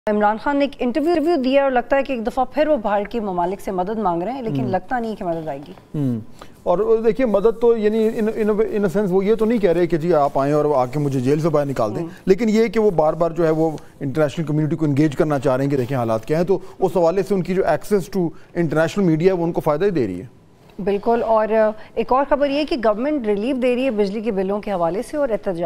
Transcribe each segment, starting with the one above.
عمران خان نے ایک انٹرویو دیا اور لگتا ہے کہ ایک دفعہ پھر وہ باہر کے ممالک سے مدد مانگ رہے ہیں، لیکن لگتا نہیں کہ مدد آئے گی۔ اور دیکھیے مدد تو یعنی ان سینس وہ یہ تو نہیں کہہ رہے کہ جی آپ آئیں اور آ کے مجھے جیل سے باہر نکال دیں، لیکن یہ کہ وہ بار بار جو ہے وہ انٹرنیشنل کمیونٹی کو انگیج کرنا چاہ رہے ہیں کہ دیکھیں حالات کیا ہیں، تو اس حوالے سے ان کی جو ایکسیس ٹو انٹرنیشنل میڈیا ہے وہ ان کو فائدہ ہی دے رہی ہے۔ بالکل، اور ایک اور خبر یہ کہ گورنمنٹ ریلیف دے رہی ہے بجلی کے بلوں کے حوالے سے، اور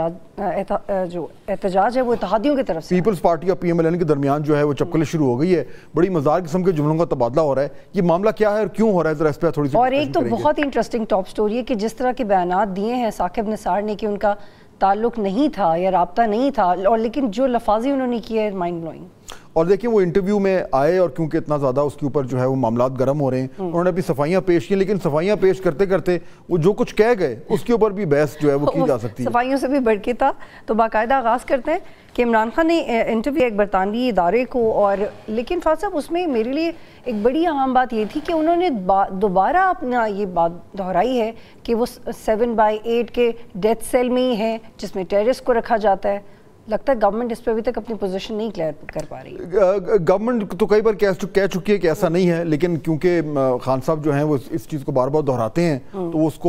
احتجاج ہے وہ اتحادیوں کی طرف سے۔ پیپلز پارٹی اور پی ایم ایل این کے درمیان جو ہے وہ چپکلیں شروع ہو گئی ہے، بڑی مزدار قسم کے جملوں کا تبادلہ ہو رہا ہے۔ یہ معاملہ کیا ہے اور کیوں ہو رہا ہے، ذرا اس پہ تھوڑی سی اور ایک تو بہت ہی انٹرسٹنگ ٹاپ سٹوری ہے کہ جس طرح کے بیانات دیے ہیں ثاقب نثار نے کہ ان کا تعلق نہیں تھا یا رابطہ نہیں تھا، اور لیکن جو لفاظی انہوں نے کیا ہے مائنڈ بلوئنگ۔ اور دیکھیں وہ انٹرویو میں آئے اور کیونکہ اتنا زیادہ اس کے اوپر جو ہے وہ معاملات گرم ہو رہے ہیں، انہوں نے اپنی صفائیاں پیش کی، لیکن صفائیاں پیش کرتے کرتے وہ جو کچھ کہہ گئے اس کے اوپر بھی بحث جو ہے وہ کی جا سکتی ہے۔ صفائیوں سے بھی بڑھ کے تھا، تو باقاعدہ آغاز کرتے ہیں کہ عمران خان نے انٹرویو ایک برطانوی ادارے کو، اور لیکن فاضل صاحب اس میں میرے لیے ایک بڑی اہم بات یہ تھی کہ انہوں نے دوبارہ اپنا یہ بات دہرائی ہے کہ وہ 7/8 کے ڈیتھ سیل میں ہی ہیں جس میں ٹیررسٹ کو رکھا جاتا ہے۔ لگتا ہے گورنمنٹ اس پہ ابھی تک اپنی پوزیشن نہیں کلیئر کر پا رہی ہے۔ گورنمنٹ تو کئی بار کہہ چکی ہے کہ ایسا نہیں ہے، لیکن کیونکہ خان صاحب جو ہیں وہ اس چیز کو بار بار دہراتے ہیں تو اس کو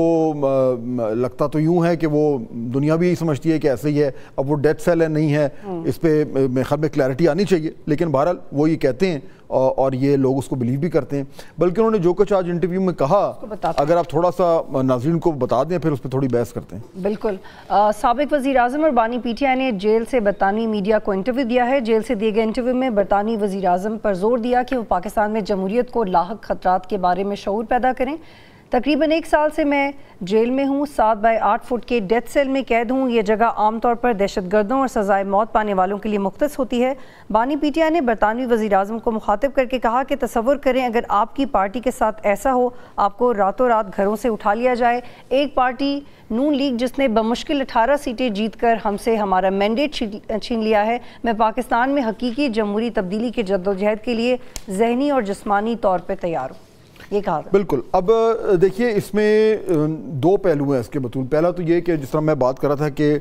لگتا تو یوں ہے کہ وہ دنیا بھی سمجھتی ہے کہ ایسا ہی ہے۔ اب وہ ڈیتھ سیل ہے نہیں ہے، اس پہ میرے خیال میں کلیئرٹی آنی چاہیے، لیکن بہرحال وہ یہ کہتے ہیں اور یہ لوگ اس کو بلیو بھی کرتے ہیں۔ بلکہ انہوں نے جو کچھ آج انٹرویو میں کہا، اگر آپ تھوڑا سا ناظرین کو بتا دیں پھر اس پہ تھوڑی بحث کرتے ہیں۔ بالکل، سابق وزیر اعظم اور بانی پی ٹی آئی نے جیل سے برطانوی میڈیا کو انٹرویو دیا ہے۔ جیل سے دیے گئے انٹرویو میں برطانوی وزیر اعظم پر زور دیا کہ وہ پاکستان میں جمہوریت کو لاحق خطرات کے بارے میں شعور پیدا کریں۔ تقریباً 1 سال سے میں جیل میں ہوں، 7/8 فٹ کے ڈیتھ سیل میں قید ہوں۔ یہ جگہ عام طور پر دہشت گردوں اور سزائے موت پانے والوں کے لیے مختص ہوتی ہے۔ بانی پی ٹی آئی نے برطانوی وزیر اعظم کو مخاطب کر کے کہا کہ تصور کریں اگر آپ کی پارٹی کے ساتھ ایسا ہو، آپ کو راتوں رات گھروں سے اٹھا لیا جائے۔ ایک پارٹی نون لیگ جس نے بمشکل 18 سیٹیں جیت کر ہم سے ہمارا مینڈیٹ چھین لیا ہے۔ میں پاکستان میں حقیقی جمہوری تبدیلی کی جدوجہد کے لیے ذہنی اور جسمانی طور پہ تیار ہوں، یہ کہا تھا۔ بالکل، اب دیکھیے اس میں 2 پہلو ہیں اس کے بطول۔ پہلا تو یہ کہ جس طرح میں بات کر رہا تھا کہ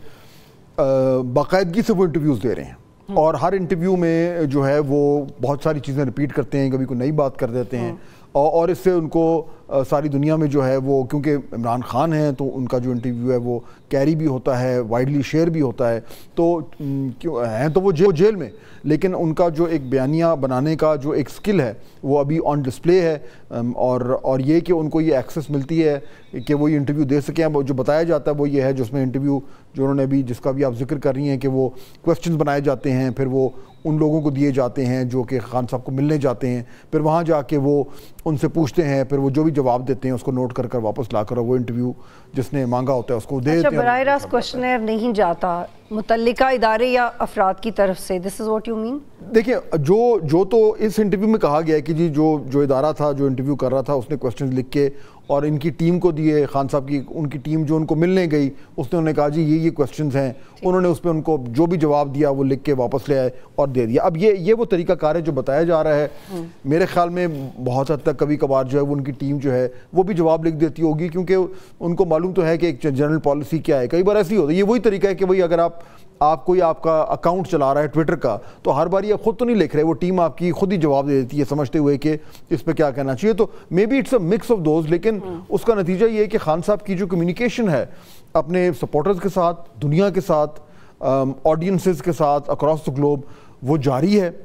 باقاعدگی سے وہ انٹرویوز دے رہے ہیں، اور ہر انٹرویو میں جو ہے وہ بہت ساری چیزیں ریپیٹ کرتے ہیں، کبھی کوئی نئی بات کر دیتے ہیں، اور اس سے ان کو ساری دنیا میں جو ہے وہ، کیونکہ عمران خان ہیں تو ان کا جو انٹرویو ہے وہ کیری بھی ہوتا ہے، وائڈلی شیئر بھی ہوتا ہے، تو ہیں تو وہ جیل میں، لیکن ان کا جو ایک بیانیہ بنانے کا جو ایک سکل ہے وہ ابھی آن ڈسپلے ہے، اور یہ کہ ان کو یہ ایکسیس ملتی ہے کہ وہ یہ انٹرویو دے سکیں۔ جو بتایا جاتا ہے وہ یہ ہے، جس میں انٹرویو جو انہوں نے ابھی جس کا بھی آپ ذکر کر رہی ہیں کہ وہ کویسچنز بنائے جاتے ہیں، پھر وہ ان لوگوں کو دیے جاتے ہیں جو کہ خان صاحب کو ملنے جاتے ہیں، پھر وہاں جا کے وہ ان سے پوچھتے ہیں، پھر وہ جو بھی جواب دیتے ہیں اس کو نوٹ کر کر واپس لا کر وہ انٹرویو جس نے مانگا ہوتا ہے اس کو دے دیتے ہیں۔ اچھا، براہ راست کوشچنر نہیں جاتا متعلقہ ادارے یا افراد کی طرف سے، دس از واٹ یو مین؟ دیکھیں جو تو اس انٹرویو میں کہا گیا ہے کہ جی جو ادارہ تھا جو انٹرویو کر رہا تھا اس نے کویسچنز لکھ کے اور ان کی ٹیم کو دیے، خان صاحب کی ان کی ٹیم جو ان کو ملنے گئی اس نے انہیں کہا جی یہ کویسچنز ہیں، انہوں نے اس پہ ان کو جو بھی جواب دیا وہ لکھ کے واپس لے آئے اور دے دیا۔ اب یہ وہ طریقہ کار ہے جو بتایا جا رہا ہے۔ میرے خیال میں بہت حد تک کبھی کبھار جو ہے وہ ان کی ٹیم جو ہے وہ بھی جواب لکھ دیتی ہوگی، کیونکہ ان کو معلوم تو ہے کہ ایک جنرل پالیسی کیا ہے۔ کئی بار ایسی ہوتا ہے، یہ وہی طریقہ ہے کہ بھئی اگر آپ کا اکاؤنٹ چلا رہا ہے ٹویٹر کا، تو ہر بار یہ خود تو نہیں لکھ رہے، وہ ٹیم آپ کی خود ہی جواب دے دیتی ہے سمجھتے ہوئے کہ اس پہ کیا کہنا چاہیے۔ تو may be it's a mix of those, لیکن اس کا نتیجہ یہ ہے کہ خان صاحب کی جو کمیونیکیشن ہے اپنے سپورٹرز کے ساتھ، دنیا کے ساتھ، آڈینسز کے ساتھ اکراس دا گلوب وہ جاری ہے،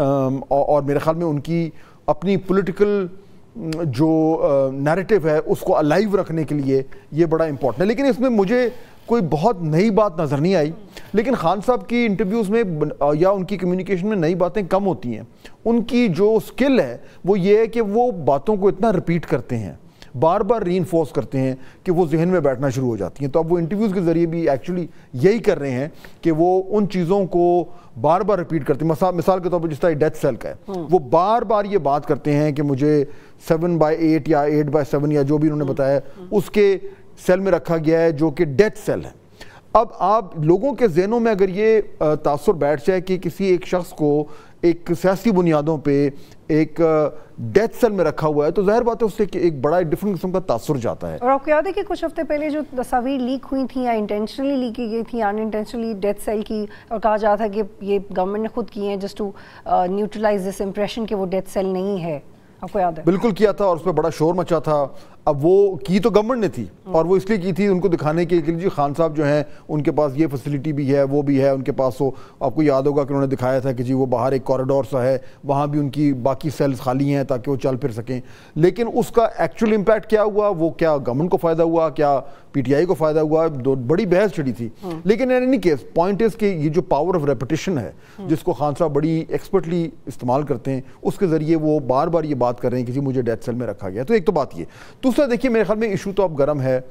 اور میرے خیال میں ان کی اپنی پولیٹیکل جو نیریٹو ہے اس کو الائیو رکھنے کے لیے یہ بڑا امپورٹنٹ ہے۔ لیکن اس میں مجھے کوئی بہت نئی بات نظر نہیں آئی، لیکن خان صاحب کی انٹرویوز میں یا ان کی کمیونیکیشن میں نئی باتیں کم ہوتی ہیں۔ ان کی جو سکل ہے وہ یہ ہے کہ وہ باتوں کو اتنا ریپیٹ کرتے ہیں، بار بار ری انفورس کرتے ہیں کہ وہ ذہن میں بیٹھنا شروع ہو جاتی ہیں۔ تو اب وہ انٹرویوز کے ذریعے بھی ایکچولی یہی کر رہے ہیں کہ وہ ان چیزوں کو بار بار ریپیٹ کرتے ہیں۔ مثال کے طور پر جس طرح ڈیتھ سیل کا ہے، وہ بار بار یہ بات کرتے ہیں کہ مجھے 7/8 یا 8/7 یا جو بھی انہوں نے بتایا اس کے سیل میں رکھا گیا ہے جو کہ ڈیتھ سیل ہے۔ اب آپ لوگوں کے ذہنوں میں اگر یہ تاثر بیٹھ جائے کہ کسی ایک شخص کو ایک سیاسی بنیادوں پہ ایک ڈیتھ سیل میں رکھا ہوا ہے تو ظاہر بات ہے اس سے ایک بڑا ڈفرنٹ قسم کا تاثر جاتا ہے. اور آپ کو یاد ہے کہ کچھ ہفتے پہلے جو تصاویر لیک ہوئی تھیں یا انٹینشنلی لیک کی گئی تھیں ان انٹینشنلی ڈیتھ سیل کی, اور کہا جاتا تھا کہ یہ گورنمنٹ نے خود کی ہیں just to neutralize this impression کہ وہ ڈیتھ سیل نہیں ہے, آپ کو یاد ہے؟ بالکل کیا تھا اور اس پہ بڑا شور مچا تھا. اب وہ کی تو گورنمنٹ نے تھی اور وہ اس لیے کی تھی ان کو دکھانے کے لیے جی خان صاحب جو ہیں ان کے پاس یہ فیسلٹی بھی ہے وہ بھی ہے ان کے پاس. وہ آپ کو یاد ہوگا کہ انہوں نے دکھایا تھا کہ جی وہ باہر ایک کوریڈور سا ہے وہاں بھی ان کی باقی سیلز خالی ہیں تاکہ وہ چل پھر سکیں. لیکن اس کا ایکچوئل امپیکٹ کیا ہوا, وہ کیا گورنمنٹ کو فائدہ ہوا, کیا پی ٹی آئی کو فائدہ ہوا, بڑی بحث چڑھی تھی. لیکن in any case point is کہ یہ جو پاور آف ریپیٹیشن ہے جس کو خان صاحب بڑی ایکسپرٹلی استعمال کرتے ہیں اس کے ذریعے وہ بار بار یہ بات کر رہے ہیں کہ جی مجھے ڈیتھ سیل میں رکھا گیا. تو ایک تو بات یہ. دوسرا دیکھیے میرے خیال میں ایشو تو اب گرم ہے,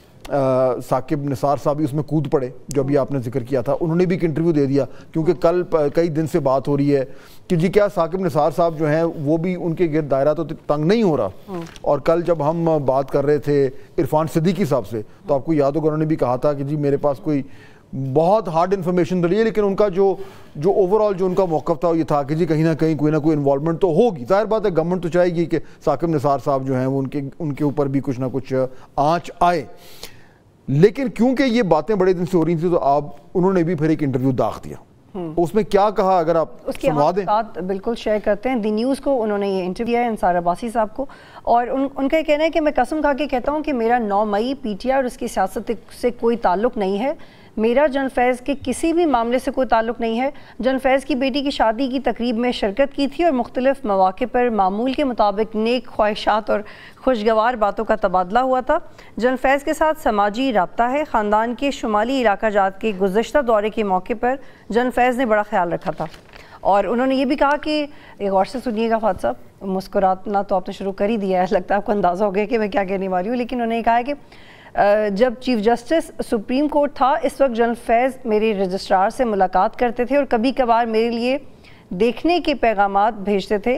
ثاقب نثار صاحب بھی اس میں کود پڑے جو ابھی آپ نے ذکر کیا تھا, انہوں نے بھی ایک انٹرویو دے دیا کیونکہ کل کئی دن سے بات ہو رہی ہے کہ جی کیا ثاقب نثار صاحب جو ہیں وہ بھی ان کے گرد دائرہ تو تنگ نہیں ہو رہا. اور کل جب ہم بات کر رہے تھے عرفان صدیقی صاحب سے تو آپ کو یاد ہوگا انہوں نے بھی کہا تھا کہ جی میرے پاس کوئی بہت ہارڈ انفارمیشن تو نہیں ہے لیکن ان کا جو اوور آل جو ان کا موقف تھا وہ یہ تھا کہ جی کہیں نہ کہیں کوئی نہ کوئی انوالومنٹ تو ہوگی. ظاہر بات ہے گورنمنٹ تو چاہے گی کہ ثاقب نثار صاحب جو ہیں وہ ان کے اوپر بھی کچھ نہ کچھ آنچ آئے. لیکن کیونکہ یہ باتیں بڑے دن سے ہو رہی تھیں تو انہوں نے بھی پھر ایک انٹرویو داغ دیا. اس میں کیا کہا اگر آپ سنوا دیں. بات بالکل شیئر کرتے ہیں. دی نیوز کو انہوں نے یہ انٹرویو دیا ہے انصار عباسی صاحب کو, اور ان کا یہ کہنا ہے کہ میں قسم کھا کے کہتا ہوں کہ میرا 9 مئی پی ٹی آئی اور اس کی سیاست سے کوئی تعلق نہیں ہے. میرا جن فیض کے کسی بھی معاملے سے کوئی تعلق نہیں ہے. جن فیض کی بیٹی کی شادی کی تقریب میں شرکت کی تھی اور مختلف مواقع پر معمول کے مطابق نیک خواہشات اور خوشگوار باتوں کا تبادلہ ہوا تھا. جن فیض کے ساتھ سماجی رابطہ ہے. خاندان کے شمالی علاقہ جات کے گزشتہ دورے کے موقع پر جن فیض نے بڑا خیال رکھا تھا. اور انہوں نے یہ بھی کہا کہ ایک غور سے سنیے گا فات صاحب, مسکرانا تو آپ نے شروع کر ہی دیا ہے, لگتا ہے آپ کو اندازہ ہو گیا کہ میں کیا کہنے والی ہوں. لیکن انہوں نے یہ کہا ہے کہ جب چیف جسٹس سپریم کورٹ تھا اس وقت جن فیض میرے رجسٹرار سے ملاقات کرتے تھے اور کبھی کبھار میرے لیے دیکھنے کے پیغامات بھیجتے تھے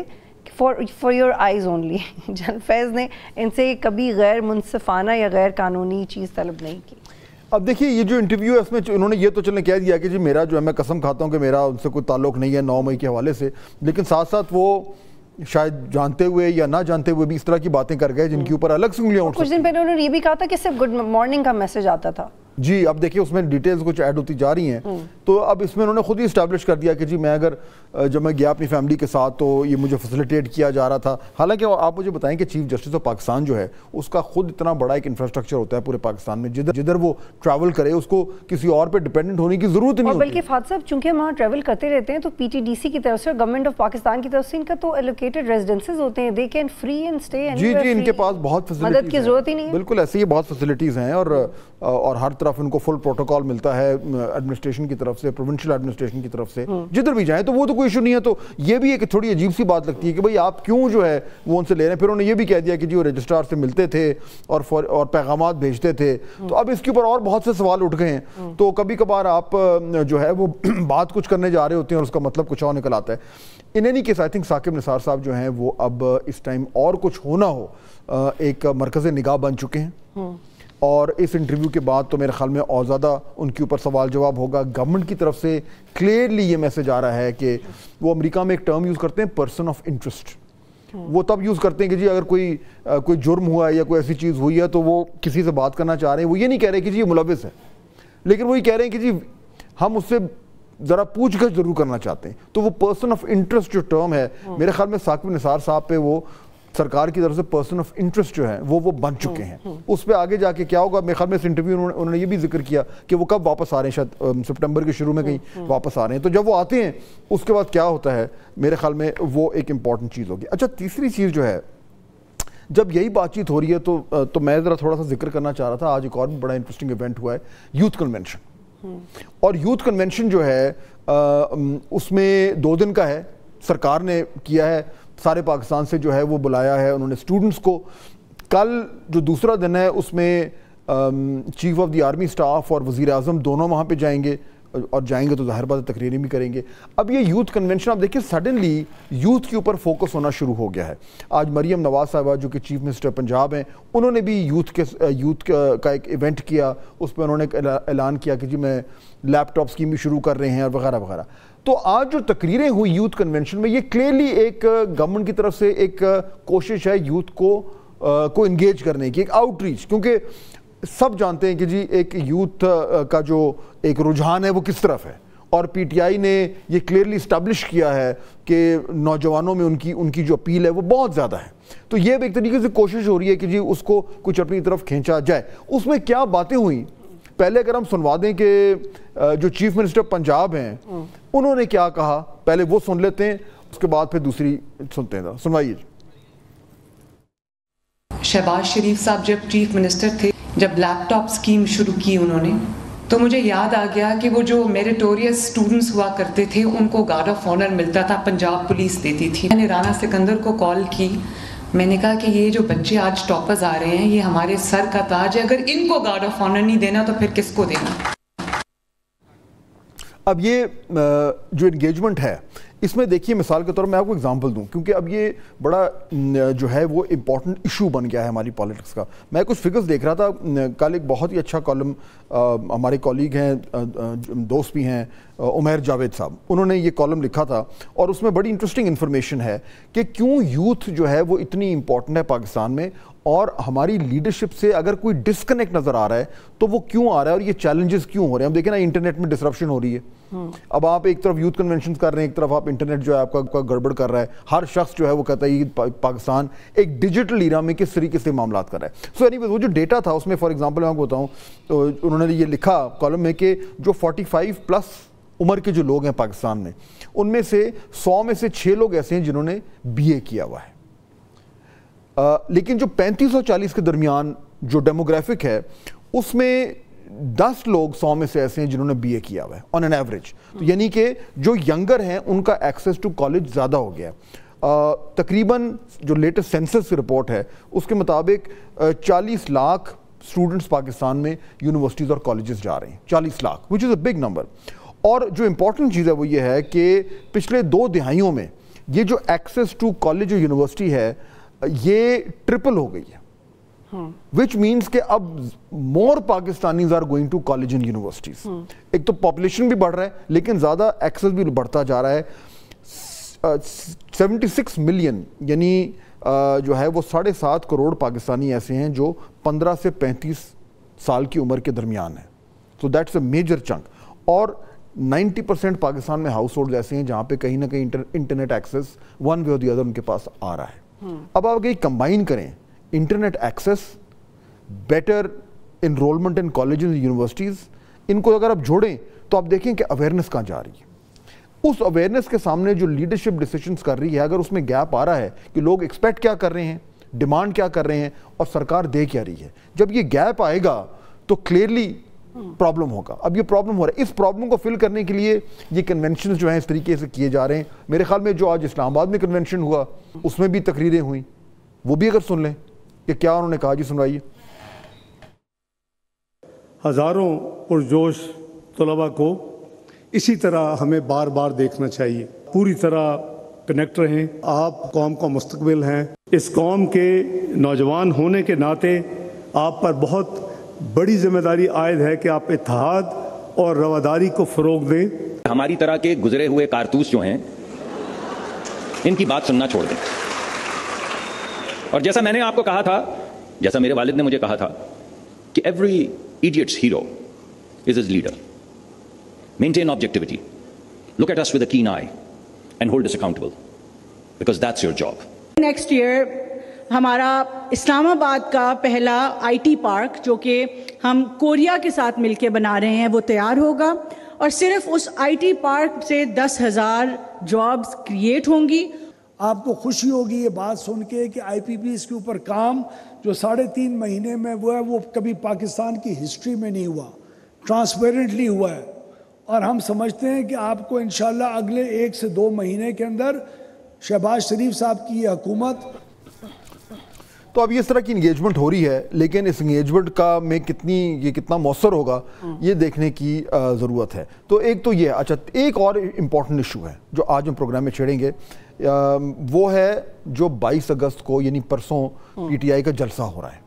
فار یور آئیز اونلی. جن فیض نے ان سے کبھی غیر منصفانہ یا غیر قانونی چیز طلب نہیں کی. اب دیکھیے یہ جو انٹرویو ہے اس میں انہوں نے یہ تو چلنے کہہ دیا کہ جی میرا جو ہے میں قسم کھاتا ہوں کہ میرا ان سے کوئی تعلق نہیں ہے 9 مئی کے حوالے سے, لیکن ساتھ ساتھ وہ شاید جانتے ہوئے یا نہ جانتے ہوئے بھی اس طرح کی باتیں کر گئے جن کے اوپر الگ سے انگلیاں اٹھ سکتی. کچھ دن پہلے انہوں نے یہ بھی کہا تھا کہ صرف گڈ مارننگ کا میسج آتا تھا. جی اب دیکھیے اس میں ڈیٹیلز کچھ ایڈ ہوتی جا رہی ہیں تو اب اس میں انہوں نے خود ہی اسٹیبلش کر دیا کہ جی میں اگر جب میں گیا اپنی فیملی کے ساتھ تو یہ مجھے فیسیلیٹیٹ کیا جا رہا تھا. حالانکہ آپ مجھے بتائیں کہ چیف جسٹس آف پاکستان جو ہے اس کا خود اتنا بڑا ایک انفراسٹرکچر ہوتا ہے پورے پاکستان میں, جدھر وہ ٹریول کرے اس کو کسی اور پہ ڈیپینڈنٹ ہونے کی ضرورت نہیں ہوتی. بلکہ فات صاحب چونکہ ہم وہاں ٹریول کرتے رہتے ہیں تو پی ٹی ڈی سی کی طرف سے اور گورنمنٹ آف پاکستان کی طرف سے ان کا تو ایلوکیٹڈ ریزیڈنسز ہوتے ہیں, they can free and stay. جی ان کے پاس بہت فیسلٹیز مدد کی ضرورت ہی نہیں ہے. بالکل ایسے ہی بہت فیسلٹیز ہیں اور ہر طرف ان کو فل پروٹوکال ملتا ہے ایڈمنسٹریشن کی طرف سے, پروونشل ایڈمنسٹریشن کی طرف سے, جدھر بھی جائیں تو وہ تو کوئی ایشو نہیں ہے. تو یہ بھی ایک تھوڑی عجیب سی بات لگتی ہے کہ بھئی آپ کیوں جو ہے وہ ان سے لے رہے ہیں. پھر انہوں نے یہ بھی کہہ دیا کہ جی وہ رجسٹرار سے ملتے تھے اور پیغامات بھیجتے تھے. تو اب اس کے اوپر اور بہت سے سوال اٹھ گئے ہیں. تو کبھی کبھار آپ جو ہے وہ بات کچھ کرنے جا رہے ہوتے ہیں اور اس کا مطلب کچھ اور نکل آتا ہے. In any case I think Saqib Nisar صاحب جو ہیں وہ اب اس ٹائم اور کچھ ہونا ہو ایک مرکز نگاہ بن چکے ہیں, اور اس انٹرویو کے بعد تو میرے خیال میں اور زیادہ ان کے اوپر سوال جواب ہوگا. گورنمنٹ کی طرف سے کلیئرلی یہ میسج آ رہا ہے کہ وہ امریکہ میں ایک ٹرم یوز کرتے ہیں پرسن آف انٹرسٹ. وہ تب یوز کرتے ہیں کہ جی اگر کوئی جرم ہوا ہے یا کوئی ایسی چیز ہوئی ہے تو وہ کسی سے بات کرنا چاہ رہے ہیں, وہ یہ نہیں کہہ رہے کہ جی یہ ملوث ہے, لیکن وہ یہ کہہ رہے ہیں کہ جی ہم اس سے ذرا پوچھ گچھ ضرور کرنا چاہتے ہیں. تو وہ پرسن آف انٹرسٹ جو ٹرم ہے میرے خیال میں ثاقب نثار صاحب پہ وہ سرکار کی طرف سے پرسن آف انٹرسٹ جو ہے وہ بن چکے ہیں. اس پہ آگے جا کے کیا ہوگا میرے خیال میں اس انٹرویو انہوں نے یہ بھی ذکر کیا کہ وہ کب واپس آ رہے ہیں, شاید سپٹمبر کے شروع میں کہیں واپس آ رہے ہیں. تو جب وہ آتے ہیں اس کے بعد کیا ہوتا ہے میرے خیال میں وہ ایک امپورٹنٹ چیز ہوگی. اچھا تیسری چیز جو ہے جب یہی بات چیت ہو رہی ہے تو میں ذرا تھوڑا سا ذکر کرنا چاہ رہا تھا. آج ایک اور بڑا انٹرسٹنگ ایونٹ ہوا ہے, یوتھ کنونشن. اور یوتھ کنونشن جو ہے اس میں 2 دن کا ہے, سرکار نے کیا ہے, سارے پاکستان سے جو ہے وہ بلایا ہے انہوں نے اسٹوڈنٹس کو. کل جو دوسرا دن ہے اس میں chief of the army staff اور وزیر اعظم دونوں وہاں پہ جائیں گے. اور جائیں گے تو ظاہر بات تقریریں بھی کریں گے. اب یہ یوتھ کنونشن آپ دیکھیں سڈنلی یوتھ کے اوپر فوکس ہونا شروع ہو گیا ہے. آج مریم نواز صاحبہ جو کہ چیف منسٹر پنجاب ہیں, انہوں نے بھی یوتھ کا ایک ایونٹ کیا, اس پہ انہوں نے اعلان کیا کہ جی میں لیپ ٹاپ اسکیم بھی شروع کر رہے ہیں اور وغیرہ وغیرہ. تو آج جو تقریریں ہوئی یوتھ کنونشن میں, یہ کلیئرلی ایک گورنمنٹ کی طرف سے ایک کوشش ہے یوتھ کو انگیج کرنے کی, ایک آؤٹ ریچ, کیونکہ سب جانتے ہیں کہ جی ایک یوتھ کا جو ایک رجحان ہے وہ کس طرف ہے, اور پی ٹی آئی نے یہ کلیئرلی اسٹیبلش کیا ہے کہ نوجوانوں میں ان کی جو اپیل ہے وہ بہت زیادہ ہے. تو یہ ایک طریقے سے کوشش ہو رہی ہے کہ جی اس کو کچھ اپنی طرف کھینچا جائے. اس میں کیا باتیں ہوئیں, پہلے اگر ہم سنوا دیں کہ جو چیف منسٹر پنجاب ہیں انہوں نے کیا کہا, پہلے وہ سن لیتے ہیں, اس کے بعد پھر دوسری سنتے ہیں. سنوائیے. شہباز شریف صاحب جب چیف منسٹر تھے, جب لیپ ٹاپ اسکیم شروع کی انہوں نے, تو مجھے یاد آ گیا کہ وہ جو میریٹوریس اسٹوڈنٹس ہوا کرتے تھے ان کو گارڈ آف آنر ملتا تھا, پنجاب پولیس دیتی تھی. میں نے رانا سکندر کو کال کی, میں نے کہا کہ یہ جو بچے آج ٹاپرز آ رہے ہیں یہ ہمارے سر کا تاج ہے, اگر ان کو گارڈ آف آنر نہیں دینا تو پھر کس کو دینا. اب یہ جو انگیجمنٹ ہے اس میں دیکھیے, مثال کے طور پر میں آپ کو اگزامپل دوں, کیونکہ اب یہ بڑا جو ہے وہ امپورٹنٹ ایشو بن گیا ہے ہماری پالیٹکس کا. میں کچھ فگرز دیکھ رہا تھا کل, ایک بہت ہی اچھا کالم ہمارے کولیگ ہیں, دوست بھی ہیں, عمیر جاوید صاحب, انہوں نے یہ کالم لکھا تھا اور اس میں بڑی انٹرسٹنگ انفارمیشن ہے کہ کیوں یوتھ جو ہے وہ اتنی امپورٹنٹ ہے پاکستان میں, اور ہماری لیڈرشپ سے اگر کوئی ڈسکنیکٹ نظر آ رہا ہے تو وہ کیوں آ رہا ہے, اور یہ چیلنجز کیوں ہو رہے ہیں. ہم دیکھیں نا انٹرنیٹ میں ڈسرپشن ہو رہی ہے. اب آپ ایک طرف یوتھ کنونشنز کر رہے ہیں, ایک طرف آپ انٹرنیٹ جو ہے آپ کا گڑبڑ کر رہا ہے. ہر شخص جو ہے وہ کہتا ہے یہ پاکستان ایک ڈیجیٹل ایرا میں کس طریقے سے معاملات کر رہا ہے. سو اینی ویز وہ جو ڈیٹا تھا اس میں فار ایگزامپل میں آپ کو بتاؤں, تو انہوں نے یہ لکھا کالم میں کہ جو 45+ عمر کے جو لوگ ہیں پاکستان میں, ان میں سے 100 میں سے 6 لوگ ایسے ہیں جنہوں نے BA کیا ہوا ہے. لیکن جو 35 اور 40 کے درمیان جو ڈیموگرافک ہے اس میں 10 لوگ 100 میں سے ایسے ہیں جنہوں نے BA کیا ہوا ہے آن این ایوریج. تو یعنی کہ جو ینگر ہیں ان کا ایکسیس ٹو کالج زیادہ ہو گیا ہے. تقریباً جو لیٹسٹ سینسس رپورٹ ہے اس کے مطابق 40 لاکھ اسٹوڈنٹس پاکستان میں یونیورسٹیز اور کالجز جا رہے ہیں. 40 lakh which is a big number. اور جو امپورٹنٹ چیز ہے وہ یہ ہے کہ پچھلے 2 دہائیوں میں یہ جو ایکسیس ٹو کالج اور یونیورسٹی ہے یہ ٹرپل ہو گئی ہے, which means کہ اب more Pakistanis are going to college and universities. ایک تو پاپولیشن بھی بڑھ رہا ہے لیکن زیادہ ایکسس بھی بڑھتا جا رہا ہے. 76 ملین یعنی جو ہے وہ 7.5 کروڑ پاکستانی ایسے ہیں جو 15 سے 35 سال کی عمر کے درمیان ہیں. So that's a major chunk. اور 90% پاکستان میں ہاؤس ہولڈ ایسے ہیں جہاں پہ کہیں نہ کہیں انٹرنیٹ ایکسس ون وے اور دی ادر ان کے پاس آ رہا ہے. اب آپ یہ کمبائن کریں internet access, better enrolment in colleges universities, ان کو اگر آپ جوڑیں تو آپ دیکھیں کہ اویئرنیس کہاں جا رہی ہے. اس اویئرنیس کے سامنے جو لیڈرشپ ڈیسیشنز کر رہی ہے, اگر اس میں گیپ آ رہا ہے کہ لوگ ایکسپیکٹ کیا کر رہے ہیں, ڈیمانڈ کیا کر رہے ہیں اور سرکار دے کیا رہی ہے, جب یہ گیپ آئے گا تو کلیئرلی پرابلم ہوگا. اب یہ پرابلم ہو رہا ہے, اس پرابلم کو فل کرنے کے لیے یہ کنونشنز جو ہیں اس طریقے سے کیے جا رہے ہیں. میرے خیال میں جو آج اسلام آباد میں کنونشن ہوا اس میں بھی تقریریں ہوئیں, وہ بھی اگر سن لیں کہ کیا انہوں نے کہا, جی سنوائیے. ہزاروں پرجوش طلباء کو اسی طرح ہمیں بار بار دیکھنا چاہیے. پوری طرح کنیکٹ رہیں. آپ قوم کا مستقبل ہیں. اس قوم کے نوجوان ہونے کے ناطے آپ پر بہت بڑی ذمہ داری عائد ہے کہ آپ اتحاد اور رواداری کو فروغ دیں. ہماری طرح کے گزرے ہوئے کارتوس جو ہیں ان کی بات سننا چھوڑ دیں. اور جیسا میں نے آپ کو کہا تھا, جیسا میرے والد نے مجھے کہا تھا کہ every editor's hero is his leader. Maintain objectivity, look at us with a keen eye and hold us accountable because that's your job. Next year ہمارا اسلام آباد کا پہلا IT پارک جو کہ ہم کوریا کے ساتھ مل کے بنا رہے ہیں وہ تیار ہوگا, اور صرف اس IT پارک سے 10,000 جابز کریٹ ہوں گی. آپ کو خوشی ہوگی یہ بات سن کے کہ IPPs کے اوپر کام جو 3.5 مہینے میں ہوا ہے وہ کبھی پاکستان کی ہسٹری میں نہیں ہوا, ٹرانسپیرنٹلی ہوا ہے. اور ہم سمجھتے ہیں کہ آپ کو انشاءاللہ اگلے 1 سے 2 مہینے کے اندر شہباز شریف صاحب کی یہ حکومت. تو اب اس طرح کی انگیجمنٹ ہو رہی ہے، لیکن اس انگیجمنٹ کا میں کتنا مؤثر ہوگا یہ دیکھنے کی ضرورت ہے. تو ایک تو یہ. اچھا، ایک اور امپورٹنٹ ایشو ہے جو آج ہم پروگرام میں چھیڑیں گے، وہ ہے جو 22 اگست کو یعنی پرسوں پی ٹی آئی کا جلسہ ہو رہا ہے.